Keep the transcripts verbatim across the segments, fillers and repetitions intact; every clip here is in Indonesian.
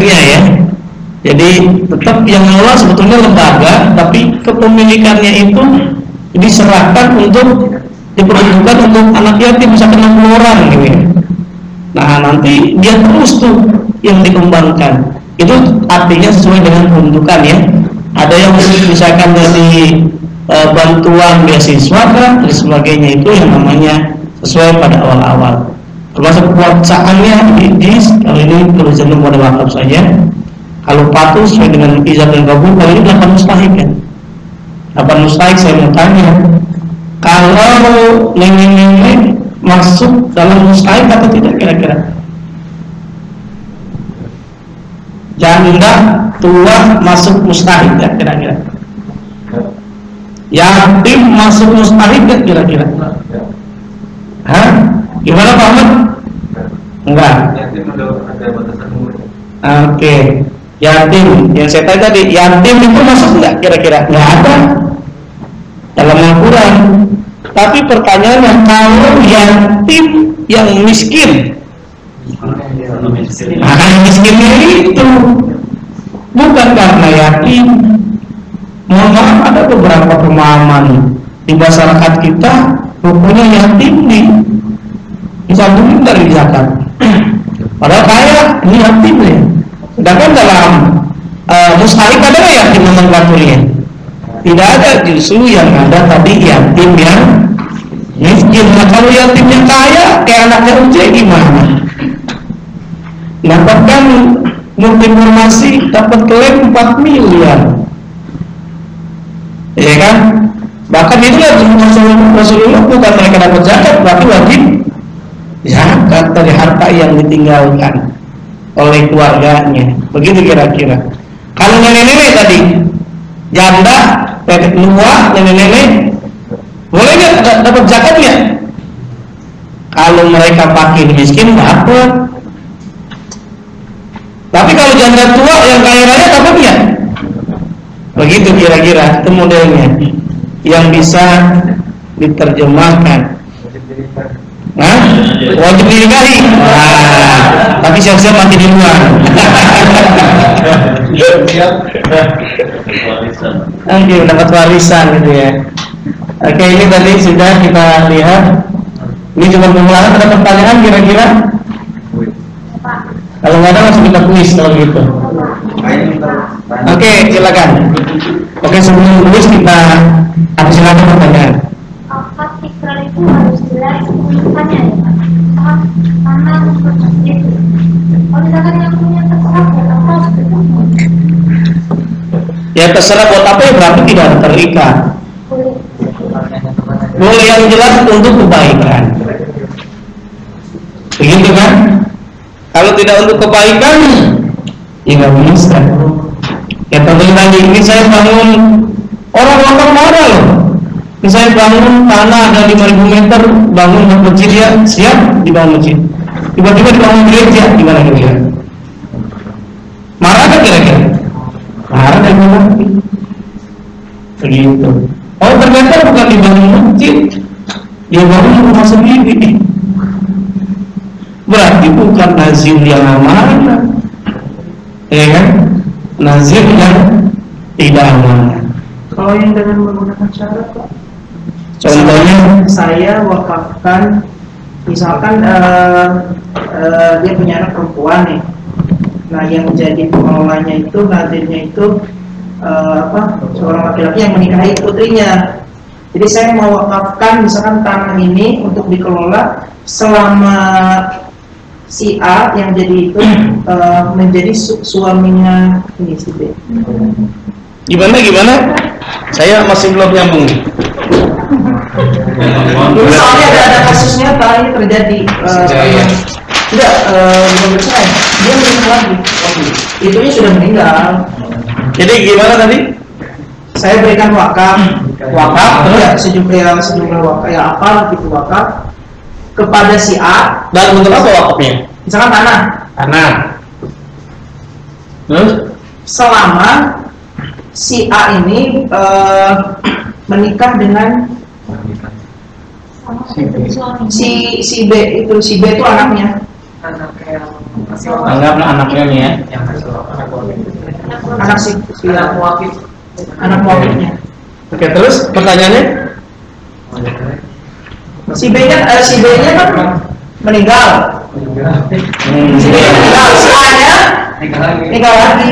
akhirnya ya. Jadi tetap yang ngelola sebetulnya lembaga, tapi kepemilikannya itu diserahkan untuk diperuntukkan untuk anak yatim, misalkan enam puluh orang gitu ya. Nah nanti dia terus tuh yang dikembangkan. Itu artinya sesuai dengan peruntukan ya. Ada yang misalkan dari e, bantuan beasiswa kan, dan sebagainya, itu yang namanya sesuai pada awal-awal. Termasuk kekuasaannya di, di kalau ini perlu cenderung pada wakaf saja. Kalau patuh sesuai dengan ijab dan kabul, kalau ini delapan mustahik kan. Delapan mustahik saya mau tanya, kalau nenek-nenek masuk dalam mustahik atau tidak kira-kira? Janda tua masuk mustahik ya kira-kira? Yatim masuk mustahik ya kira-kira? Hah? Gimana Pak Ahmad? Enggak. Oke. Yatim, yang saya tanya tadi, yatim itu masuk enggak kira-kira? Enggak ada dalam Al-Quran. Tapi pertanyaannya, kalau yatim yang miskin, nah yang miskinnya itu bukan karena yatim. Mohon maaf, ada beberapa pemahaman di masyarakat kita, rupanya yatim nih disantunin dari zakat, padahal kaya ini yatim nih. Sedangkan dalam uh, mustahik ada nggak yatim nomenklaturnya? Tidak ada, justru yang ada tadi yatim yang miskin. Nah kalau yatim yang kaya kayak anaknya U J gimana? Dapatkan multimormasi, dapat klaim empat miliar, ya kan? Bahkan itulah Rasulullah bukan mereka dapat zakat, berarti wajib zakat dari harta yang ditinggalkan oleh keluarganya. Begitu kira-kira. Kalau nenek-nenek tadi, janda, nenek tua, nenek-nenek, boleh nggak dapat zakatnya? Kalau mereka pakai miskin dapat. Tapi kalau janda tua yang kaya raya dapat nggak? Begitu kira-kira. Itu modelnya yang bisa diterjemahkan. Nah, wajib dinikahi. Nah, tapi siap-siap mati di luar. Oke, dapat warisan gitu ya. Oke, ini tadi sudah kita lihat. Ini cuma pemulakan. Ada pertanyaan kira-kira? Kalau nggak ada langsung kita kuis kalau gitu. Oke, silakan. Oke, sebelum kuis kita ada silakan pertanyaan. Apa tikrar itu harus jelas tulisannya ya Pak? Karena itu. Kalau misalkan yang punya terserah buat apa gitu? Ya terserah buat apa ya, berarti tidak terikat. Boleh yang jelas untuk kebaikan. Begitu kan? Kalau tidak untuk kebaikan, ya nggak bisa. Ya tentunya tadi ini saya bangun, orang-orang marah loh. Misalnya bangun tanah ada lima ribu meter, bangun masjid ya, siap dibangun masjid. Tiba-tiba dibangun gereja, gimana kira-kira? Marah kan kira-kira? Marah dan mengerti. Begitu. Oh ternyata bukan dibangun masjid, dia bangun rumah sendiri. Berarti bukan nazir yang amanah, ya kan? Nazir yang tidak amanah. Kalau yang dengan menggunakan syarat Pak, contohnya saya wakafkan, misalkan uh, uh, dia punya anak perempuan nih. Nah yang menjadi pengelolanya itu, nazirnya itu uh, apa? Seorang laki-laki yang menikahi putrinya. Jadi saya mau wakafkan misalkan tanah ini untuk dikelola selama si A yang jadi itu uh, menjadi su suaminya ini si B. Gimana gimana? Saya masih belum nyambung. Soalnya ada, ada kasusnya Pak, ini terjadi. Uh, tidak, uh, menurut saya dia meninggal lagi. Itunya sudah meninggal. Jadi gimana tadi? Saya berikan wakaf, wakaf, ya sejumlah sejumlah wakaf, ya apa gitu wakaf kepada si A. Dan untuk apa wakafnya? Misalkan tanah. Tanah. Terus? Selama si A ini uh, menikah dengan si si B itu si B itu anaknya. Anggaplah anaknya nih ya. Anak si anak wakil, anak wakilnya. Oke, terus pertanyaannya? Si B-nya, eh, si B-nya kan meninggal. Hmm. Si B-nya meninggal, si A-nya nikah lagi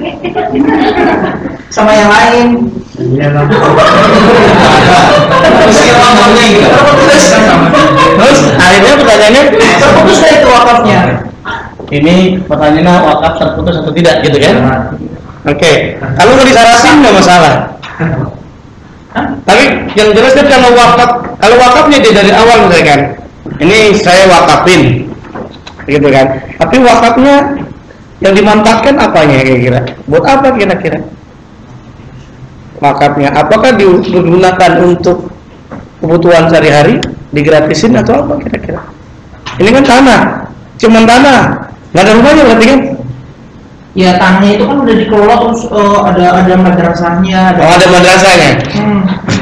sama yang lain. Terus akhirnya pertanyaannya Terputus dari itu wakafnya. ini pertanyaannya wakaf terputus atau tidak gitu kan? Oke, kalau mau disarasin nggak masalah. Tapi yang jelas kan kalau wakaf, kalau wakafnya dia dari awal misalkan, ini saya wakafin, gitu kan? Tapi wakafnya yang dimanfaatkan apanya kira-kira? Buat apa kira-kira? Wakafnya, apakah digunakan untuk kebutuhan sehari-hari, digratisin atau apa kira-kira? Ini kan tanah, cuman tanah, nggak ada rumahnya berarti kan? Ya tanahnya itu kan udah dikelola terus uh, ada ada madrasahnya. Ada Oh ada madrasahnya. Hmm.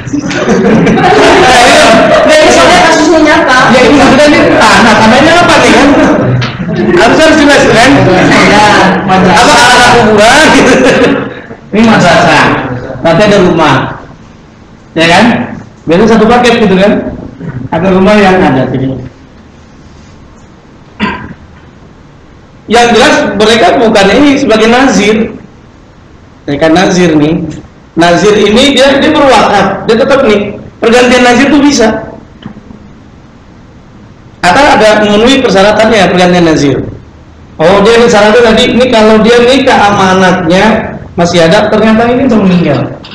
Nah ini soalnya kasusnya nyata. Ya ini maksudnya ini tanah, tanahnya apa nih kan? Harus harus jelas kan? Ya, madrasah. Apa ada kuburan? Ini madrasah. Nanti ada rumah, ya kan? Biasanya satu paket gitu kan? Ada rumah yang ada sini. Yang jelas mereka bukan ini sebagai nazir. Mereka nazir nih. Nazir ini dia dia berwakaf, dia tetap nih. Pergantian nazir tuh bisa. Atau ada memenuhi persyaratannya pergantian nazir. Oh dia ini syaratnya tadi ini kalau dia nikah amanatnya masih ada, ternyata ini sudah meninggal.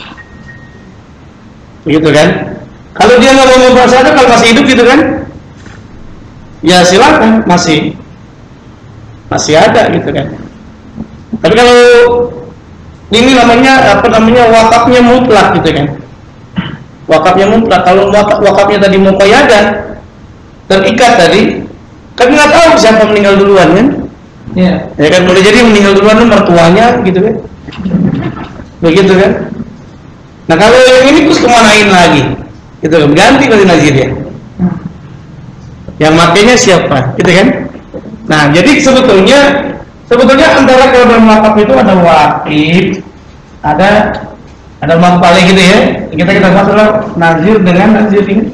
Begitu kan? Kalau dia nggak mau mempersyarakan kalau masih hidup gitu kan? Ya silakan masih. Masih ada gitu kan. Tapi kalau ini namanya apa namanya wakafnya mutlak gitu kan. Wakafnya mutlak. Kalau wakaf, wakafnya tadi muqayyadah terikat tadi, kan nggak tahu siapa meninggal duluan kan? Ya. Ya kan boleh jadi meninggal duluan itu mertuanya gitu kan. Begitu kan. Nah kalau yang ini terus kemanain lagi? Gitu kan. Ganti kali nazirnya. Yang makainya siapa? Gitu kan? Nah, jadi sebetulnya sebetulnya antara kalau dalam wakaf itu ada wakif, ada ada mangpale gitu ya. Kita kita masalah nazir dengan nazir ini.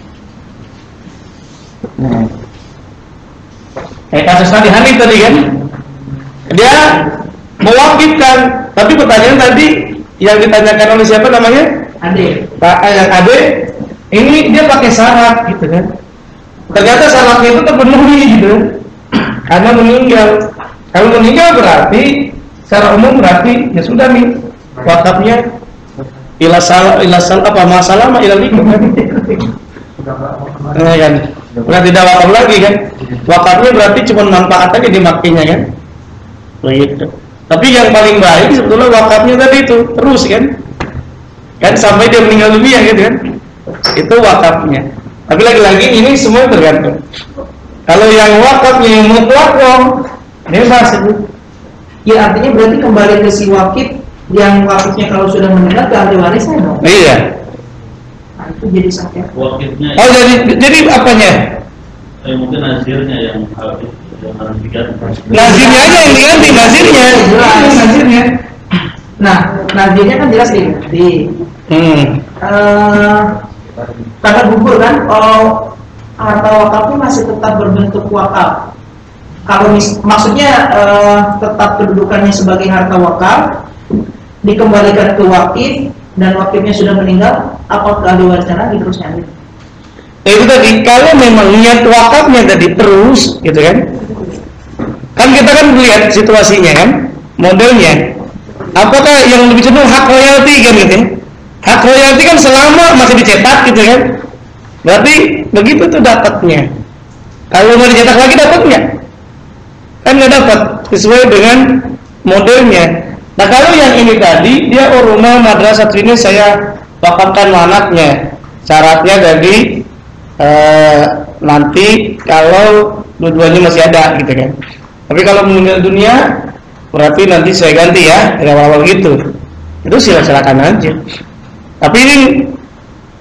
Nah, kayak kasus tadi Hanif tadi kan, dia mewakifkan, tapi pertanyaan tadi yang ditanyakan oleh siapa namanya? Ade. Pak yang Ade, ini dia pakai syarat gitu kan. Ternyata syaratnya itu terpenuhi gitu. Karena meninggal. Kalau meninggal berarti secara umum berarti ya sudah nih wakafnya ila sal ila sal apa masalah ma ila likum kan. Nah, kan. Bukan tidak wakaf lagi kan. Wakafnya berarti cuma manfaat aja dimakainya kan. Begitu. Tapi yang paling baik sebetulnya wakafnya tadi itu terus kan. Kan sampai dia meninggal dunia gitu kan. Itu wakafnya. Tapi lagi-lagi ini semua tergantung. Kalau yang wakafnya yang mutlak dong, bebas itu. Ya artinya berarti kembali ke si wakif yang wakifnya kalau sudah meninggal ke ahli warisnya dong. Iya. Nah itu jadi sakit. Wakilnya Oh jadi jadi apanya? eh, mungkin nazirnya yang harus yang harus diganti. Nazirnya aja yang diganti, nazirnya. Jelas. Nazirnya. Nah nazirnya kan jelas diganti. Hmm. Eh, karena gugur kan, kalau harta wakafnya masih tetap berbentuk wakaf. Kalau mis- maksudnya eh, tetap kedudukannya sebagai harta wakaf, dikembalikan ke wakif dan wakifnya sudah meninggal, apa ke ahli warisnya lagi terus nyari? Ya itu tadi, kalau memang niat wakafnya tadi terus, gitu kan? Kan kita kan lihat situasinya kan, modelnya. Apakah yang lebih cenderung hak royalti kan gitu? Ya? Hak royalti kan selama masih dicetak gitu kan? Berarti begitu tuh dapatnya. Kalau mau dicetak lagi dapat nggak? Kan nggak dapat sesuai dengan modelnya. Nah kalau yang ini tadi dia oh rumah madrasah ini saya wakafkan anaknya. Syaratnya tadi eh, nanti kalau dua-duanya masih ada gitu kan. Tapi kalau meninggal dunia berarti nanti saya ganti ya, dari awal-awal gitu. Itu silakan aja. Tapi ini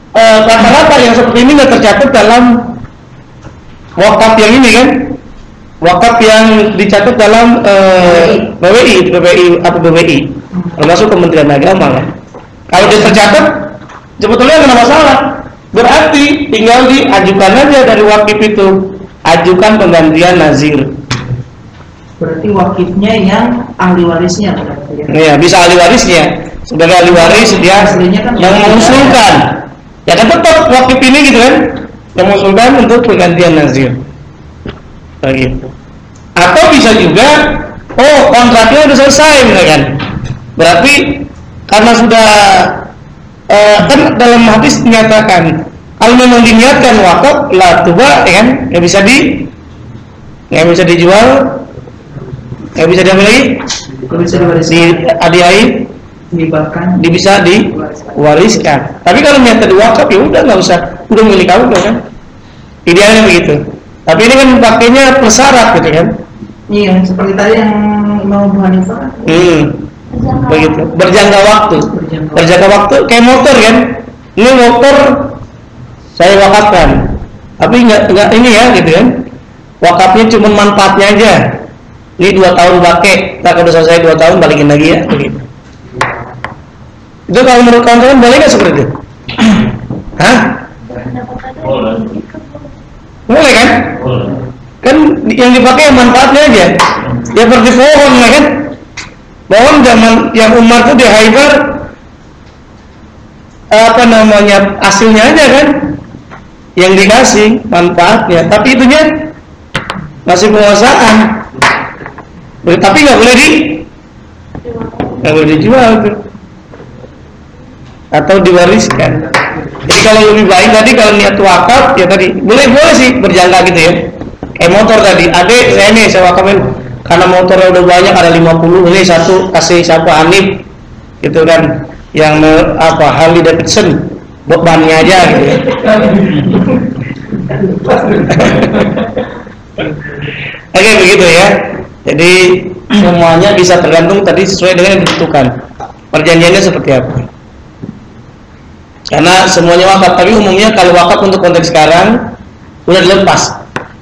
rata-rata e, yang seperti ini nggak tercatat dalam wakaf yang ini kan. wakaf yang dicatat dalam eh, B W I, B W I atau B W I, termasuk Kementerian Agama kan. Kalau dia tercatat, sebetulnya nggak ada masalah. Berarti tinggal diajukan aja dari wakif itu, ajukan penggantian nazir. Berarti wakifnya yang ahli warisnya berarti ya. Ya, bisa ahli warisnya. Sebagai ahli waris dia Aslinya kan yang mengusulkan. Ya kan tetap wakif ini gitu kan, yang mengusulkan untuk penggantian nazir. Begitu. Atau bisa juga, oh kontraknya udah selesai misalkan. Berarti karena sudah eh, kan dalam hadis dinyatakan, kalau memang diniatkan wakaf lah tuba, ya kan, nggak bisa di, nggak bisa dijual, nggak bisa diambil lagi, Kalau bisa diwariskan, dihadiahi, dihibahkan, di bisa diwariskan. Tapi kalau niatnya diwakaf ya udah nggak usah, udah milik kamu kan. Idealnya begitu. Tapi ini kan pakainya persyarat gitu kan. Iya, seperti tadi yang Imam Abu Hanifah. Hmm. Begitu. Berjangka waktu. Berjangka waktu. Berjangka waktu kayak motor kan. Ini motor saya wakafkan. Tapi nggak nggak ini ya gitu kan. Wakafnya cuma manfaatnya aja. Ini dua tahun pakai, tak udah selesai dua tahun balikin lagi ya begitu. Itu kalau menurut kawan-kawan boleh nggak seperti itu? Hah? Boleh. Boleh kan? Boleh. Kan yang dipakai manfaatnya aja. Ya seperti pohon ya kan? Pohon zaman yang Umar tuh di Khaybar apa namanya hasilnya aja kan? Yang dikasih manfaatnya, tapi itunya masih penguasaan. Tapi nggak boleh di, nggak boleh dijual tuh, atau diwariskan. Jadi kalau lebih baik tadi kalau niat wakaf ya tadi boleh boleh sih berjangka gitu ya. Kayak motor tadi, adik saya nih saya wakafin karena motornya udah banyak ada lima puluh, ini satu kasih siapa Hanif gitu kan, yang apa Harley Davidson buat bannya aja gitu ya. Oke begitu ya. Jadi semuanya bisa tergantung tadi sesuai dengan yang ditentukan. Perjanjiannya seperti apa? Karena semuanya wakaf, tapi umumnya kalau wakaf untuk konteks sekarang udah dilepas.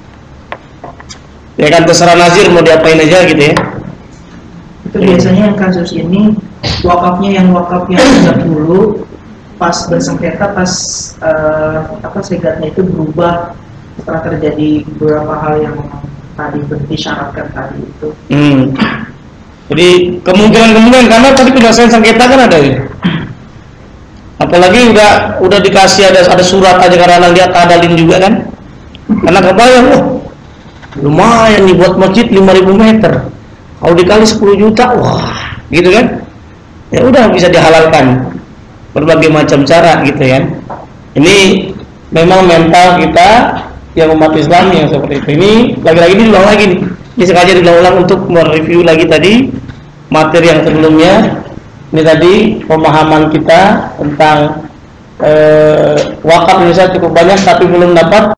Ya kan terserah nazir mau diapain aja gitu ya. Itu biasanya yang kasus ini wakafnya yang wakaf yang sejak dulu pas bersengketa pas uh, apa segatnya itu berubah setelah terjadi beberapa hal yang tadi disyaratkan tadi itu. Hmm. Jadi kemungkinan-kemungkinan karena tadi penyelesaian sengketa kan ada ya. Apalagi udah udah dikasih ada ada surat aja karena lihat adalin juga kan. Karena kebayang, oh lumayan nih buat masjid lima ribu meter. Kalau dikali sepuluh juta, wah, gitu kan? Ya udah bisa dihalalkan berbagai macam cara gitu ya. Ini memang mental kita yang umat Islam yang seperti itu. Ini lagi-lagi diulang lagi nih. Ini sengaja diulang untuk mereview lagi tadi materi yang sebelumnya. Ini tadi pemahaman kita tentang eh, wakaf Indonesia cukup banyak tapi belum dapat